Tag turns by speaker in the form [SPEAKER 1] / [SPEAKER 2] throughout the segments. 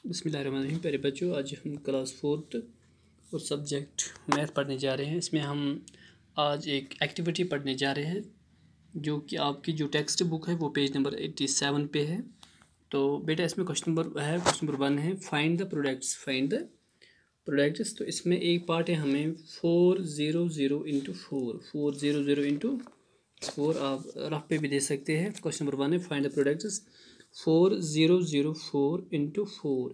[SPEAKER 1] बिस्मिल्लाहिर्रहमानिर्रहीम। प्यारे बच्चों, आज हम क्लास 4th और सब्जेक्ट मैथ पढ़ने जा रहे हैं। इसमें हम आज एक एक्टिविटी पढ़ने जा रहे हैं जो कि आपकी जो टेक्स्ट बुक है वो पेज नंबर 87 पे है। तो बेटा इसमें क्वेश्चन नंबर 1 है फाइंड द प्रोडक्ट्स। तो इसमें एक पार्ट है हमें 400 इंटू 4 आप रफ पे भी दे सकते हैं। क्वेश्चन नंबर 1 है फाइंड द प्रोडक्ट्स 4004 इंटू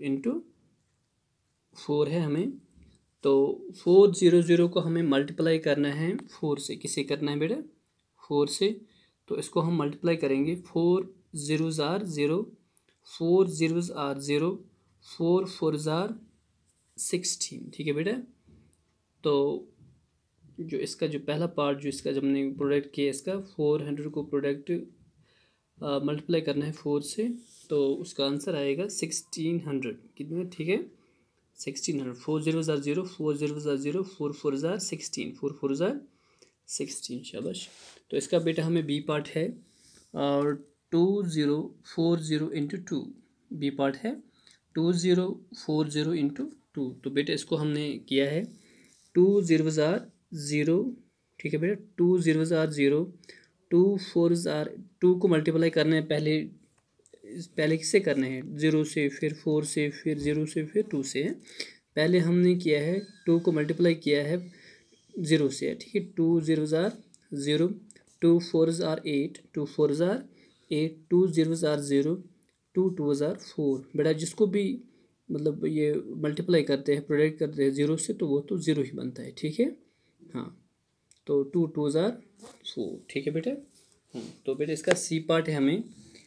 [SPEAKER 1] 4 है हमें। तो 400 को हमें मल्टीप्लाई करना है 4 से। किसे करना है बेटा? 4 से। तो इसको हम मल्टीप्लाई करेंगे 4 zeros are 0, 4 zeros are 0, 4 4s are 16। ठीक है बेटा। तो जो इसका जो पहला पार्ट जो इसका जब हमने प्रोडक्ट किया इसका 400 को प्रोडक्ट मल्टीप्लाई करना है 4 से, तो उसका आंसर आएगा 1600। कितना? ठीक है 1600। 4 zeros are 0, 4 zeros are 0, 4 4s are 16, 4 4s are 16। शाबाश। तो इसका बेटा हमें बी पार्ट है और 2040 इंटू 2 बी पार्ट है 2040 इंटू 2। तो बेटा इसको हमने किया है 2 zeros are 0। ठीक है बेटा 2 zeros are 0, 2 4s are 2 को मल्टीप्लाई करना है पहले किससे करना है? 0 से, फिर 4 से, फिर 0 से, फिर 2 से है। पहले हमने किया है 2 को मल्टीप्लाई किया है 0 से। ठीक है 2 zeros are 0, 2 4s are 8, 2 4s are 8, 2 zeros are 0, 2 2s are 4। बेटा जिसको भी मतलब ये मल्टीप्लाई करते हैं प्रोडक्ट करते हैं 0 से, तो वो तो 0 ही बनता है। ठीक है हाँ। तो 2 2s are 4। ठीक है बेटा। तो बेटा इसका सी पार्ट है हमें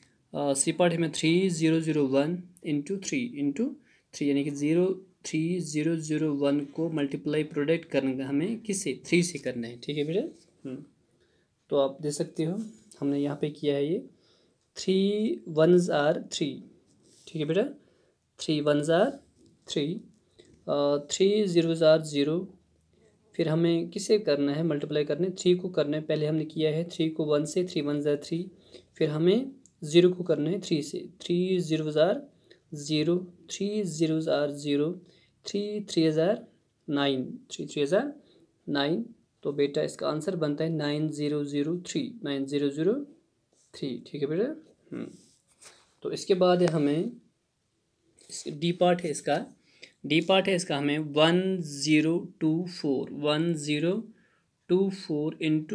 [SPEAKER 1] 3001 इंटू 3 यानी कि 3001 को मल्टीप्लाई प्रोडक्ट करना हमें किससे? 3 से करना है। ठीक है बेटा। तो आप दे सकते हो हमने यहाँ पे किया है ये 3 1s are 3। ठीक है बेटा 3 1s are 3, 3 zeros are 0। फिर हमें किसे करना है? मल्टीप्लाई करना है 3 को करना है। पहले हमने किया है 3 को 1 से, 3 1s are 3। फिर हमें 0 को करना है 3 से, 3 zeros are 0, 3 zeros are 0, 3 3s are 9, 3 3s are 9। तो बेटा इसका आंसर बनता है 9003, 9003। ठीक है बेटा। तो इसके बाद है हमें डी पार्ट है इसका हमें 1024 इंटू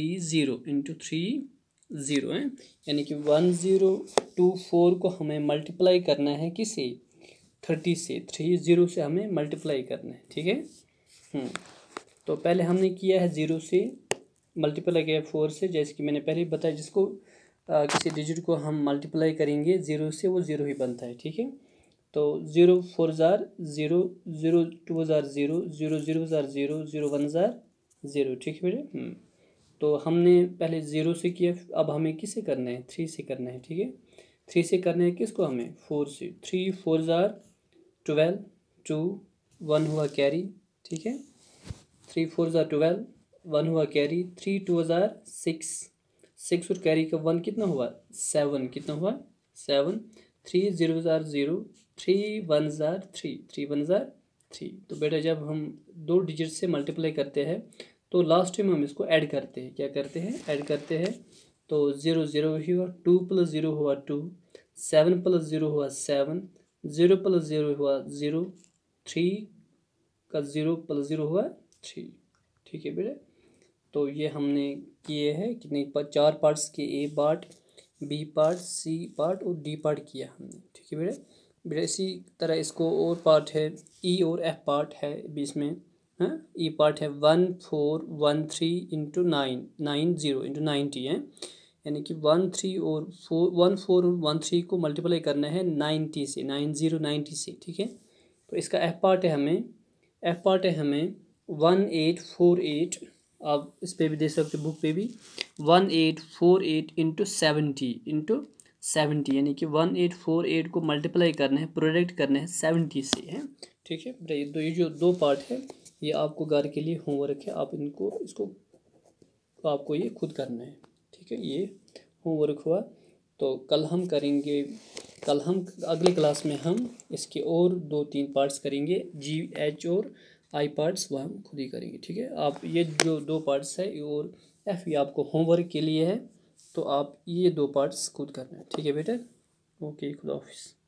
[SPEAKER 1] 30 है। यानी कि 1024 को हमें मल्टीप्लाई करना है किसे? 30 से, 30 से हमें मल्टीप्लाई करना है। ठीक है तो पहले हमने किया है 0 से मल्टीप्लाई किया 4 से। जैसे कि मैंने पहले बताया जिसको किसी डिजिट को हम मल्टीप्लाई करेंगे 0 से वो 0 ही बनता है। ठीक है तो 0 4s are 0, 0 2s are 0, 0 zeros are 0, 0 1s are 0। ठीक है बेटा। तो हमने पहले 0 से किया, अब हमें किससे करना है? 3 से करना है। ठीक है 3 से करना है किसको? हमें 4 से। 3 4s are 12, 2 1 हुआ कैरी। ठीक है 3 4s are 12, 1 हुआ कैरी, 3 2s are 6 और कैरी का 1 कितना हुआ? 7। कितना हुआ? 7। 3 zeros are 0, 3 1s are 3, 3 1s are 3। तो बेटा जब हम दो डिजिट से मल्टीप्लाई करते हैं तो लास्ट में हम इसको ऐड करते हैं। क्या करते हैं? ऐड करते हैं। तो 0 0 ही हुआ, 2 + 0 हुआ 2, 7 + 0 हुआ 7, 0 + 0 हुआ 0, 3 का 0 + 0 हुआ 3। ठीक है बेटा। तो ये हमने किए हैं कितने 4 पार्ट्स के, A part, B part, C part और डी पार्ट किया हमने। ठीक है बेटा। इसी तरह इसको और पार्ट है, ई और एफ पार्ट है बीच में। हाँ ई पार्ट है 1413 इंटू 90 इंटू 90 है। यानी कि 13 और 14 और 13 को मल्टीप्लाई करना है 90 से, 90 से। ठीक है तो इसका एफ पार्ट है हमें 1848। आप इस पे भी दे सकते बुक पे भी 1848 इंटू 70 यानी कि 1848 को मल्टीप्लाई करना है प्रोडक्ट करना है 70 से है। ठीक है ये जो दो पार्ट है ये आपको घर के लिए होमवर्क है। आप इसको आपको ये खुद करना है। ठीक है ये होमवर्क हुआ। तो कल हम करेंगे कल हम अगले क्लास में हम इसके और 2-3 पार्ट्स करेंगे, जी एच और आई पार्ट्स वह हम खुद ही करेंगे। ठीक है, आप ये जो 2 पार्ट्स है और एफ ये आपको होमवर्क के लिए है, तो आप ये 2 पार्ट्स खुद करना है। ठीक है बेटा, ओके, खुदा हाफिज़।